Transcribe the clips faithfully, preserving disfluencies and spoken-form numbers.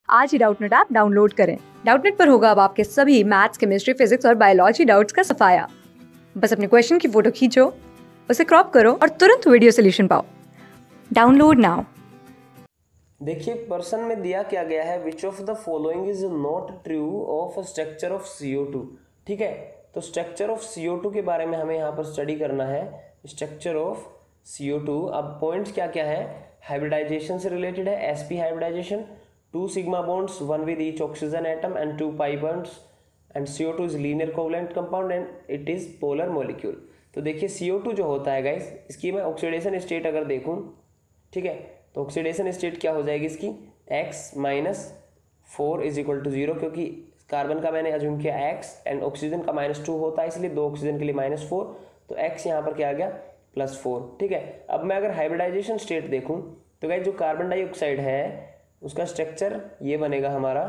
आज ही Doubtnut app download करें। डाउटनेट पर होगा अब आपके सभी मैथ्स, केमिस्ट्री, फिजिक्स और बायोलॉजी डाउट्स का सफाया। बस अपने क्वेश्चन की फोटो खींचो, उसे क्रॉप करो और तुरंत वीडियो सोल्यूशन पाओ। Download now. देखिए पर्सन में दिया क्या गया है, which of the following is not true of structure of C O two. ठीक है, तो structure of C O two के बारे में हमें यहाँ पर स्टडी करना है। Structure of C O two, अब पॉइंट्स क्या क्या है, हाइब्रिडाइजेशन से रिलेटेड है, S P hybridization, two sigma bonds, one with each oxygen atom and two pi bonds, and C O two is linear covalent compound and it is polar molecule. तो देखिए सी O to जो होता है guys, इसकी मैं oxidation state अगर देखूँ, ठीक है, तो ऑक्सीडेशन स्टेट क्या हो जाएगी इसकी, x minus four is equal to zero, क्योंकि कार्बन का मैंने अज्यूम किया x एंड ऑक्सीजन का माइनस टू होता है, इसलिए दो ऑक्सीजन के लिए माइनस फोर, तो x यहाँ पर क्या आ गया, प्लस फोर। ठीक है, अब मैं अगर हाइब्रिडाइजेशन स्टेट देखूं तो गाइस जो कार्बन डाइऑक्साइड है उसका स्ट्रक्चर ये बनेगा हमारा,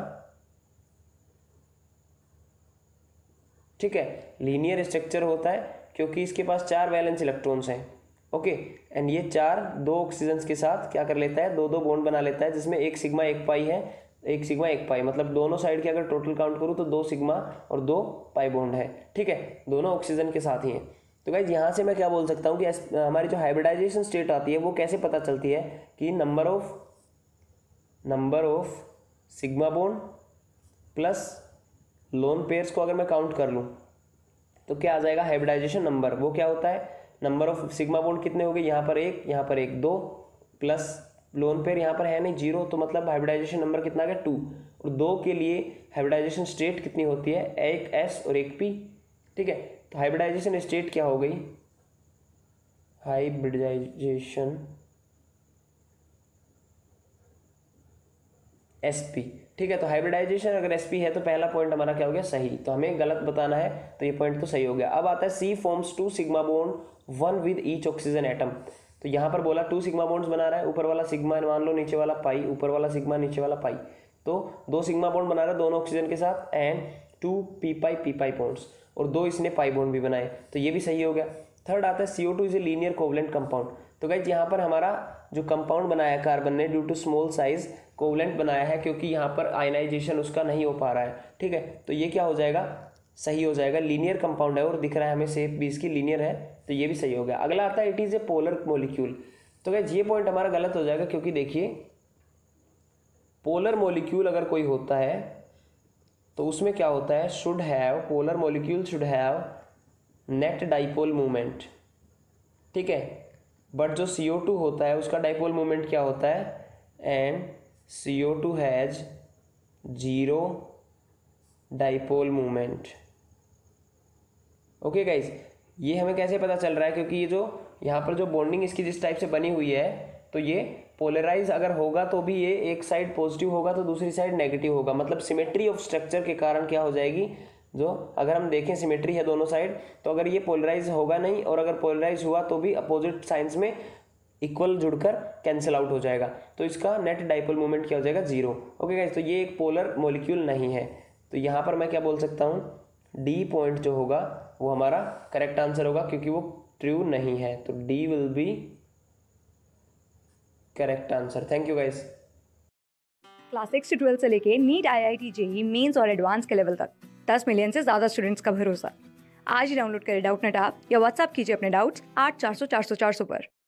ठीक है, लीनियर स्ट्रक्चर होता है क्योंकि इसके पास चार वैलेंस इलेक्ट्रॉन्स हैं। ओके, एंड ये चार दो ऑक्सीजन के साथ क्या कर लेता है, दो दो बॉन्ड बना लेता है, जिसमें एक सिग्मा एक पाई है, एक सिग्मा एक पाई, मतलब दोनों साइड की अगर टोटल काउंट करूँ तो दो सिग्मा और दो पाई बॉन्ड है। ठीक है, दोनों ऑक्सीजन के साथ ही हैं। तो गाइज यहाँ से मैं क्या बोल सकता हूँ कि हमारी जो हाइब्रिडाइजेशन स्टेट आती है वो कैसे पता चलती है कि number of number of sigma bond plus lone pairs को अगर मैं काउंट कर लूँ तो क्या आ जाएगा हाइब्रिडाइजेशन नंबर, वो क्या होता है, नंबर ऑफ सिग्मा बॉन्ड कितने हो गए, यहाँ पर एक, यहाँ पर एक, दो, प्लस लोन पेयर यहाँ पर है नहीं जीरो, तो मतलब हाइब्रिडाइजेशन नंबर कितना आ गया, टू। और दो के लिए हाइब्रिडाइजेशन स्टेट कितनी होती है, एक एस और एक पी। ठीक है, तो हाइब्रिडाइजेशन स्टेट क्या हो गई, हाइब्रिडाइजेशन एसपी। ठीक है, तो हाइब्रिडाइजेशन अगर एसपी है तो पहला पॉइंट हमारा क्या हो गया, सही, तो हमें गलत बताना है, तो ये पॉइंट तो सही हो गया। अब आता है C forms two sigma bond one with each oxygen atom. तो यहाँ पर बोला टू सिग्मा बॉन्ड्स बना रहा है, ऊपर वाला सिग्मा मान लो, नीचे वाला पाई, ऊपर वाला सिग्मा नीचे वाला पाई, तो दो सिग्मा बॉन्ड बना रहा है दोनों ऑक्सीजन के साथ, and two p pi p pi bonds, और दो इसने पाई बॉन्ड भी बनाए, तो ये भी सही हो गया। थर्ड आता है C O two is a linear covalent compound. तो गाइस यहाँ पर हमारा जो कंपाउंड बनाया कार्बन ने due to small size covalent बनाया है, क्योंकि यहाँ पर आयनाइजेशन उसका नहीं हो पा रहा है। ठीक है, तो ये क्या हो जाएगा, सही हो जाएगा, लीनियर कंपाउंड है और दिख रहा है हमें शेप भी इसकी लीनियर है, तो ये भी सही हो गया। अगला आता है it is a polar molecule. तो गाइस ये पॉइंट हमारा गलत हो जाएगा, क्योंकि देखिए पोलर मॉलिक्यूल अगर कोई होता है तो उसमें क्या होता है, should have, polar molecule should have net dipole movement. ठीक है, बट जो सी ओ टू होता है उसका डाइपोल मूवमेंट क्या होता है, and C O two has zero dipole movement. Okay guys, ये हमें कैसे पता चल रहा है, क्योंकि ये जो यहाँ पर जो बॉन्डिंग इसकी जिस टाइप से बनी हुई है, तो ये पोलराइज अगर होगा तो भी ये एक साइड पॉजिटिव होगा तो दूसरी साइड नेगेटिव होगा, मतलब सिमेट्री ऑफ स्ट्रक्चर के कारण क्या हो जाएगी, जो अगर हम देखें सिमेट्री है दोनों साइड, तो अगर ये पोलराइज होगा नहीं, और अगर पोलराइज हुआ तो भी अपोजिट साइंस में इक्वल जुड़कर कैंसिल आउट हो जाएगा, तो इसका नेट डाइपोल मोमेंट क्या हो जाएगा, जीरो। ओके गाइस, तो ये एक पोलर मॉलिक्यूल नहीं है, तो यहाँ पर मैं क्या बोल सकता हूँ, डी पॉइंट जो होगा वो हमारा करेक्ट आंसर होगा, क्योंकि वो ट्रू नहीं है, तो D will be correct answer. Thank you guys. Class six से ट्वेल्थ से लेके NEET, I I T, JEE mains और एडवांस के लेवल तक दस मिलियन से ज्यादा स्टूडेंट्स का भरोसा। आज ही डाउनलोड करें डाउटनेट ऐप या व्हाट्सएप कीजिए अपने डाउट्स आठ चार सौ चार सौ चार सौ पर।